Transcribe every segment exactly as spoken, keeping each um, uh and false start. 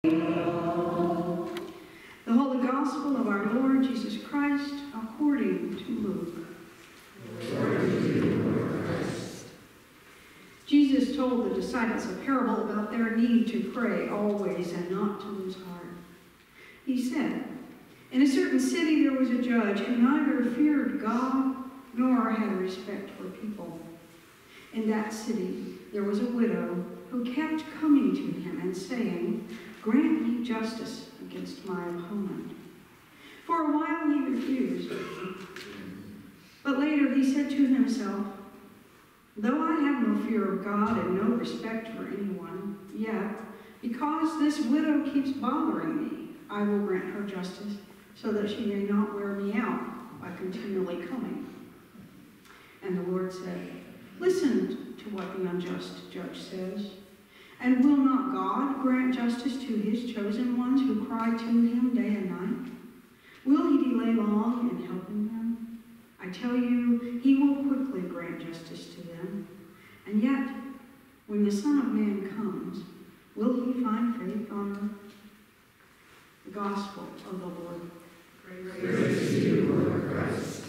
The Holy Gospel of our Lord Jesus Christ according to Luke. Glory to you, Lord Christ. Jesus told the disciples a parable about their need to pray always and not to lose heart. He said, "In a certain city there was a judge who neither feared God nor had respect for people. In that city there was a widow who kept coming to him and saying, 'Grant me justice against my opponent.' For a while he refused. But later he said to himself, 'Though I have no fear of God and no respect for anyone, yet, because this widow keeps bothering me, I will grant her justice so that she may not wear me out by continually coming.' And the Lord said, 'Listen to what the unjust judge says. And will not God grant justice to his chosen ones who cry to him day and night? Will he delay long in helping them? I tell you, he will quickly grant justice to them. And yet, when the Son of Man comes, will he find faith on earth?'" The Gospel of the Lord. Praise, Praise to you, Lord Christ.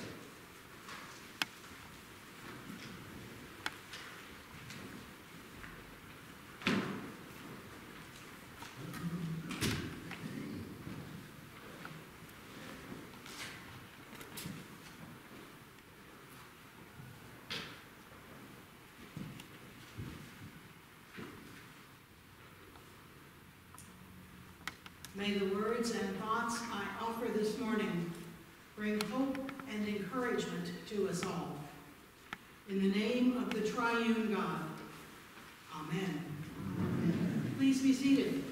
May the words and thoughts I offer this morning bring hope and encouragement to us all. In the name of the triune God, Amen. Amen. Please be seated.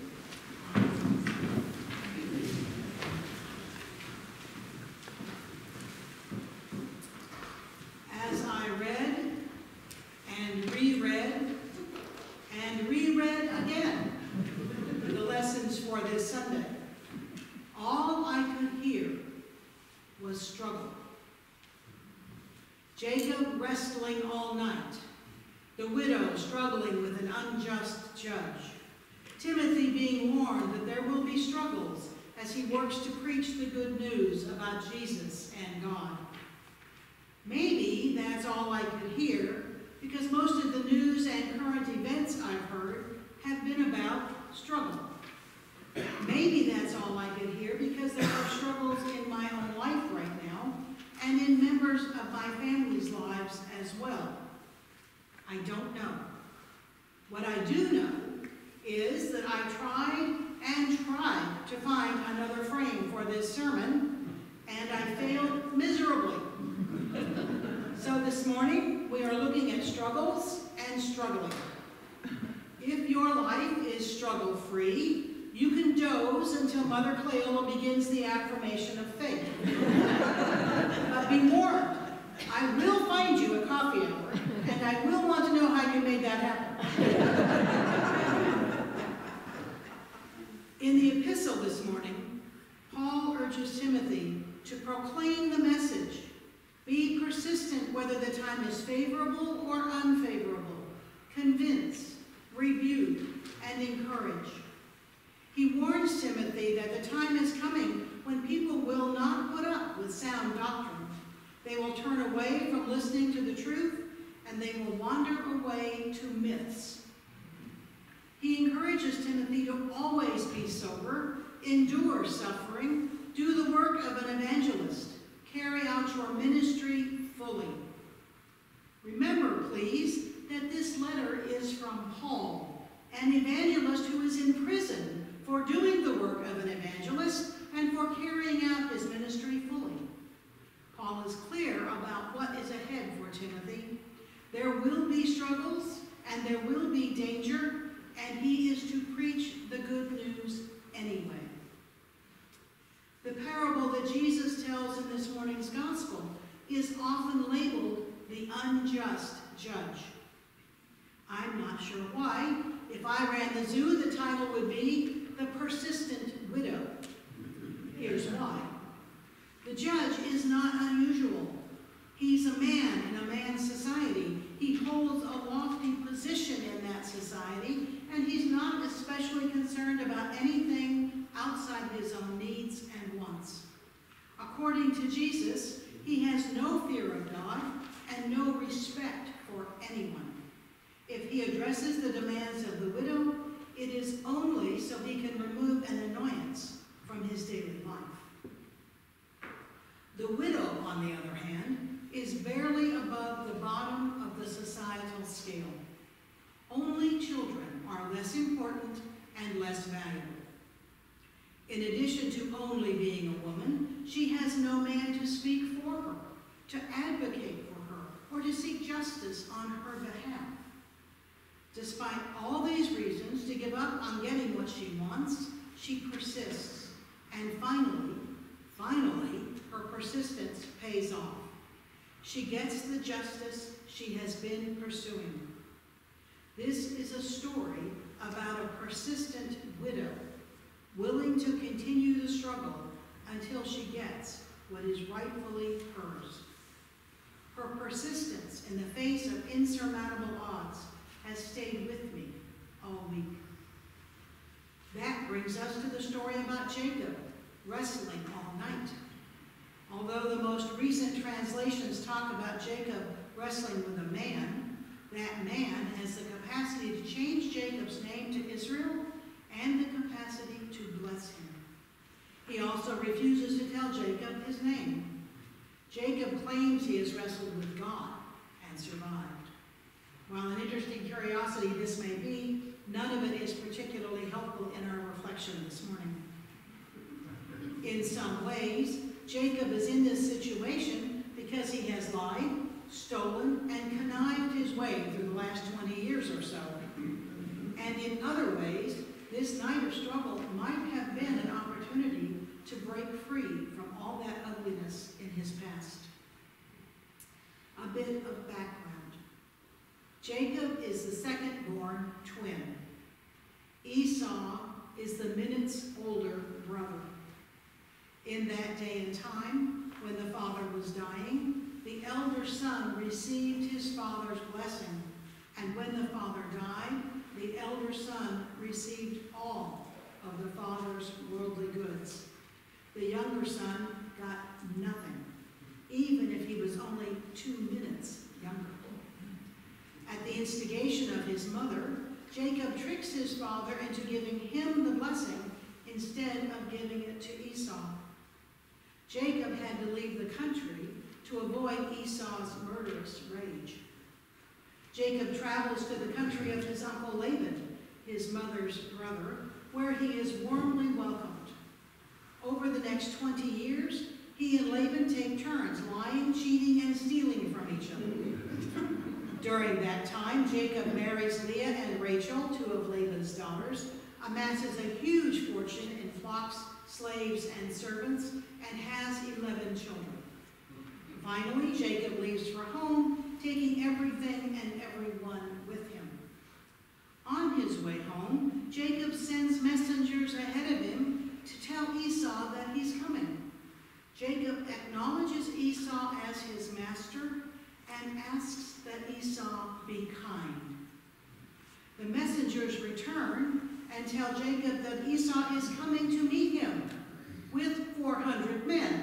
As I read and reread and reread again the lessons for this Sunday, all I could hear was struggle. Jacob wrestling all night, the widow struggling with an unjust judge, Timothy being warned that there will be struggles as he works to preach the good news about Jesus and God. Maybe that's all I could hear, because most of the news and current events I've heard have been about struggle. Maybe that's all I could hear because there are struggles in my own life right now and in members of my family's lives as well. I don't know. What I do know is that I tried and tried to find another frame for this sermon, and I failed miserably. So this morning we are looking at struggles and struggling. If your life is struggle-free, you can doze until Mother Cleola begins the affirmation of faith. But be warned, I will find you a coffee hour, and I will want to know how you made that happen. In the epistle this morning, Paul urges Timothy to proclaim the message. Be persistent whether the time is favorable or unfavorable. Convince, rebuke, and encourage. He warns Timothy that the time is coming when people will not put up with sound doctrine. They will turn away from listening to the truth, and they will wander away to myths. He encourages Timothy to always be sober, endure suffering, do the work of an evangelist, carry out your ministry fully. Remember, please, that this letter is from Paul, an evangelist who is in prison for doing the work of an evangelist and for carrying out his ministry fully. Paul is clear about what is ahead for Timothy. There will be struggles and there will be danger, and he is to preach the good news anyway. The parable that Jesus tells in this morning's gospel is often labeled the unjust judge. I'm not sure why. If I ran the zoo, the title would be The Persistent Widow. Here's why. The judge is not unusual. He's a man in a man's society. He holds a lofty position in that society, and he's not especially concerned about anything According to Jesus, he has no fear of God and no respect for anyone. If he addresses the demands of the widow, it is only so he can remove an annoyance from his daily life. The widow, on the other hand, is barely above the bottom of the societal scale. Only children are less important and less valuable. In addition to only being a woman, she has no man to speak for her, to advocate for her, or to seek justice on her behalf. Despite all these reasons to give up on getting what she wants, she persists. And finally, finally, her persistence pays off. She gets the justice she has been pursuing. This is a story about a persistent widow, willing to continue the struggle until she gets what is rightfully hers. Her persistence in the face of insurmountable odds has stayed with me all week. That brings us to the story about Jacob wrestling all night. Although the most recent translations talk about Jacob wrestling with a man, that man has the capacity to change Jacob's name to Israel and the capacity to bless him. He also refuses to tell Jacob his name. Jacob claims he has wrestled with God and survived. While an interesting curiosity this may be, none of it is particularly helpful in our reflection this morning. In some ways, Jacob is in this situation because he has lied, stolen, and connived his way through the last twenty years or so. And in other ways, this night of struggle might have been an opportunity to break free from all that ugliness in his past. A bit of background. Jacob is the second-born twin. Esau is the minutes older brother. In that day and time, when the father was dying, the elder son received his father's blessing, and when the father died, the elder son received all of the father's worldly goods. The younger son got nothing, even if he was only two minutes younger. At the instigation of his mother, Jacob tricks his father into giving him the blessing instead of giving it to Esau. Jacob had to leave the country to avoid Esau's murderous rage. Jacob travels to the country of his uncle Laban, his mother's brother, where he is warmly welcomed. Over the next twenty years, he and Laban take turns lying, cheating, and stealing from each other. During that time, Jacob marries Leah and Rachel, two of Laban's daughters, amasses a huge fortune in flocks, slaves, and servants, and has eleven children. Finally, Jacob leaves for home, taking everything and everyone with him. On his way home, Jacob sends messengers ahead of him to tell Esau that he's coming. Jacob acknowledges Esau as his master and asks that Esau be kind. The messengers return and tell Jacob that Esau is coming to meet him with four hundred men.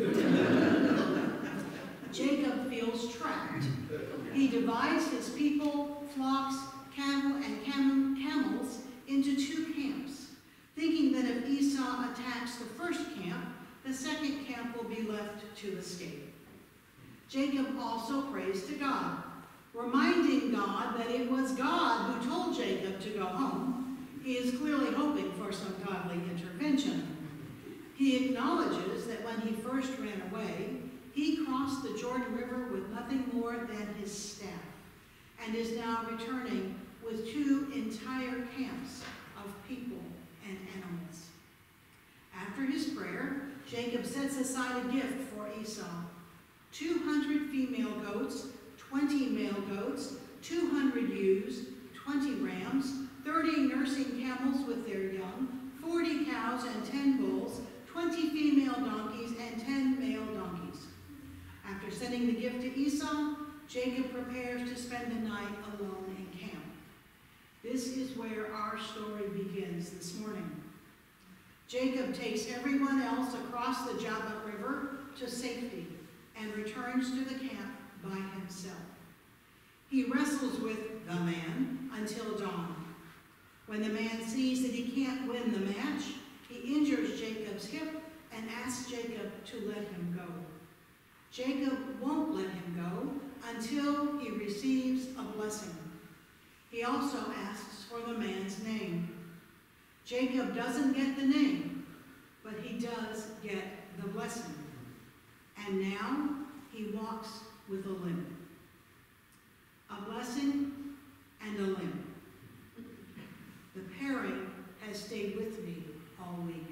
Jacob feels trapped. He divides his people, flocks, cattle, and cam camels into two camps, thinking that if Esau attacks the first camp, the second camp will be left to escape. Jacob also prays to God, reminding God that it was God who told Jacob to go home. He is clearly hoping for some godly intervention. He acknowledges that when he first ran away, he crossed the Jordan River with nothing more than his staff, and is now returning with two entire camps of people and animals. After his prayer, Jacob sets aside a gift for Esau: two hundred female goats, twenty male goats, two hundred ewes, twenty rams, thirty nursing camels with their young, forty cows and ten bulls, twenty female donkeys, and ten male donkeys. After sending the gift to Esau, Jacob prepares to spend the night alone in camp. This is where our story begins this morning. Jacob takes everyone else across the Jabbok River, to safety and returns to the camp by himself. He wrestles with the man until dawn. When the man sees that he can't win the match, he injures Jacob's hip and asks Jacob to let him go. Jacob won't let him go until he receives a blessing. He also asks for the man's name. Jacob doesn't get the name, but he does get the blessing. And now he walks with a limp. A blessing and a limp. The pairing has stayed with me all week.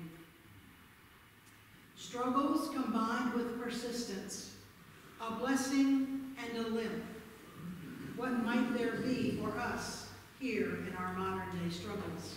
Struggles combined with persistence, a blessing and a limp. What might there be for us here in our modern day struggles?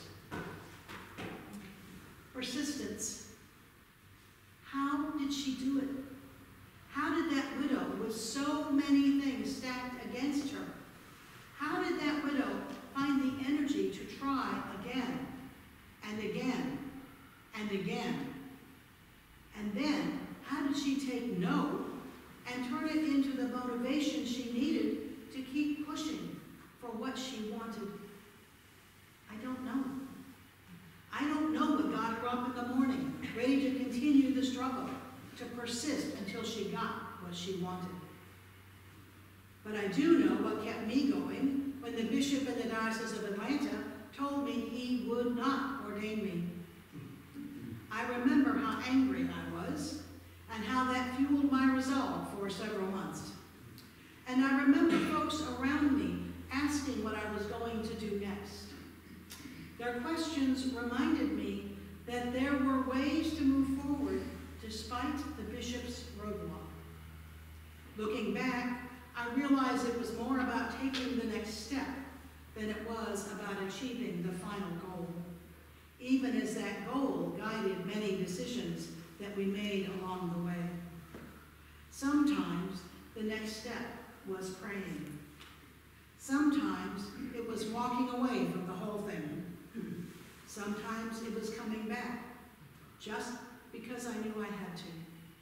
Persistence. How did she do it? How did that widow, with so many things stacked against her, how did that widow find the energy to try again and again and again? And then, how did she take no and turn it into the motivation she needed to keep pushing for what she wanted? I don't know. I don't know what got her up in the morning, ready to continue the struggle, to persist until she got what she wanted. But I do know what kept me going when the bishop in the Diocese of Atlanta told me he would not ordain me. I remember how angry I was and how that fueled my resolve for several months. And I remember folks around me asking what I was going to do next. Their questions reminded me that there were ways to move forward despite the bishop's roadblock. Looking back, I realized it was more about taking the next step than it was about achieving the final goal, even as that goal guided many decisions that we made along the way. Sometimes the next step was praying. Sometimes it was walking away from the whole thing. Sometimes it was coming back, just because I knew I had to.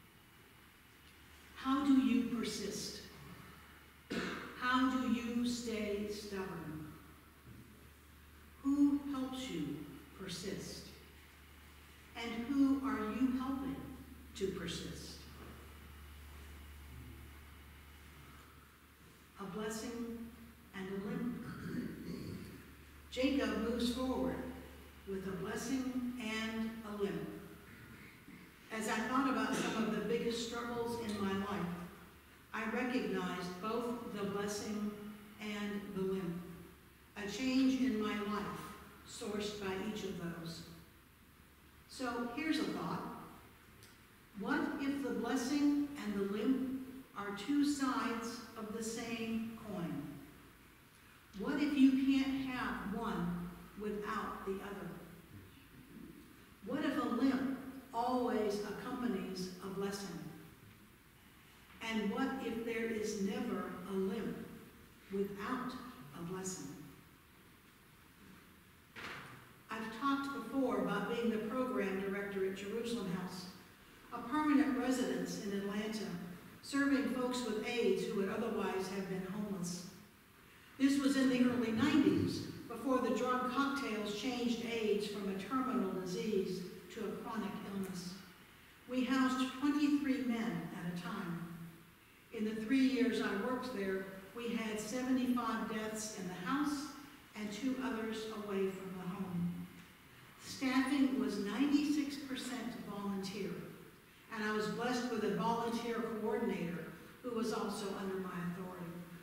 How do you persist? How do you stay stubborn? Who helps you persist? And who are you helping to persist? A blessing and a limp. Jacob moves forward with a blessing and a limp. As I thought about some of the biggest struggles in my life, I recognized both the blessing and the limp, a change in my life sourced by each of those. So here's a thought. What if the blessing and the limp are two sides of the same coin? What if you can't have one without the other? What if a limp always accompanies a blessing? And what if there is never a limp without a blessing? I've talked before about being the program director at Jerusalem House, a permanent residence in Atlanta, serving folks with AIDS who would otherwise have been homeless. This was in the early nineties, before the drug cocktails changed AIDS from a terminal disease to a chronic illness. We housed twenty-three men at a time. In the three years I worked there, we had seventy-five deaths in the house and two others away from the home. Staffing was ninety-six percent volunteer, and I was blessed with a volunteer coordinator who was also under my authority.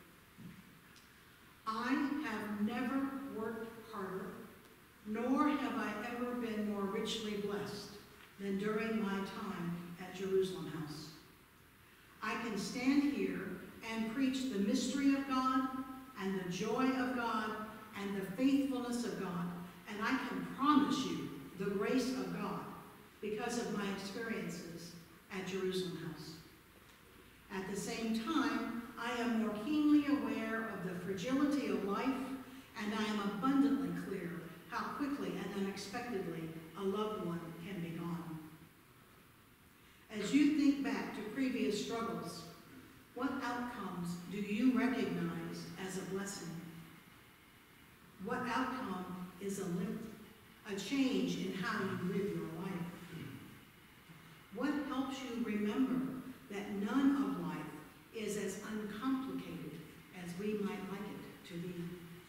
I have never worked harder, nor have I ever been more richly blessed than during my time at Jerusalem House. I can stand here and preach the mystery of God and the joy of God and the faithfulness of God, and I can promise you the grace of God because of my experiences at Jerusalem House. At the same time, I am more keenly aware of the fragility of life, and I am abundantly clear how quickly and unexpectedly a loved one can be gone. As you think back to blessing? What outcome is a, a change in how you live your life? What helps you remember that none of life is as uncomplicated as we might like it to be?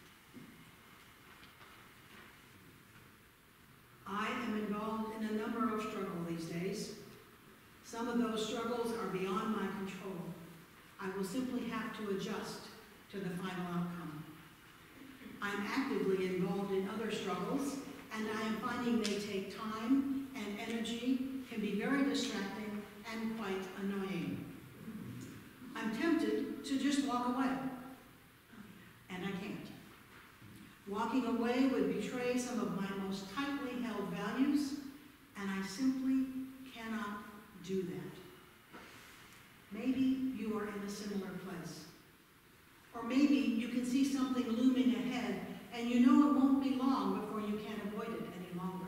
I am involved in a number of struggles these days. Some of those struggles are beyond my control. I will simply have to adjust to the final outcome. I'm actively involved in other struggles, and I am finding they take time and energy, can be very distracting and quite annoying. I'm tempted to just walk away, and I can't. Walking away would betray some of my most tightly held values, and I simply cannot do that. Maybe you are in a similar place. Or maybe you can see something looming ahead, and you know it won't be long before you can't avoid it any longer.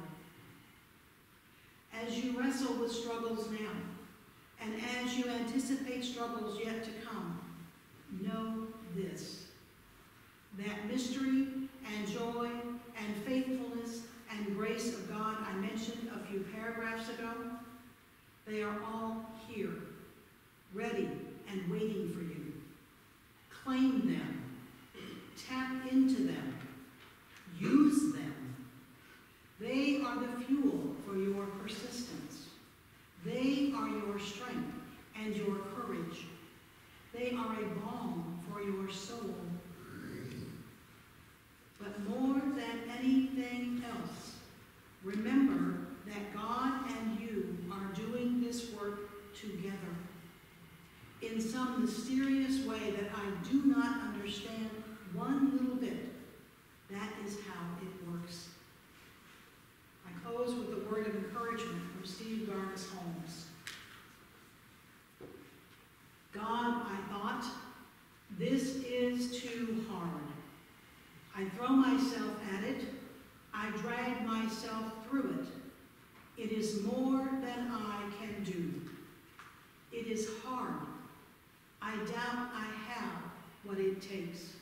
As you wrestle with struggles now, and as you anticipate struggles yet to come, know this: that mystery and joy and faithfulness and grace of God I mentioned a few paragraphs ago, they are all here, ready and waiting for you. Claim them, tap into them, use them. They are the fuel for your persistence. They are your strength and your courage. They are a balm for your soul. But more than anything else, remember that God and you are doing this work together in some mysterious way that I do not understand one little bit. That is how it works. I close with a word of encouragement from Steve Garnis Holmes. God, I thought, this is too hard. I throw myself at it. I drag myself through it. It is more than I can do. It is hard. I doubt I have what it takes.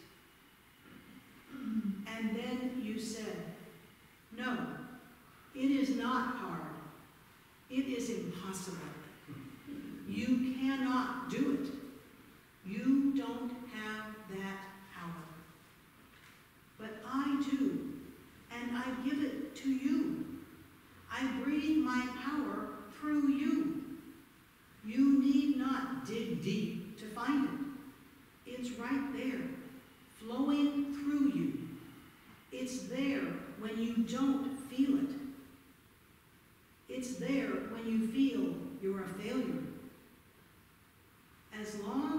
And then you said, no, it is not hard. It is impossible. You cannot do it. You don't have that power. But I do, and I give it to you. I breathe my power through you. You need not dig deep to find it. It's right there, flowing through you. It's there when you don't feel it. It's there when you feel you're a failure. As long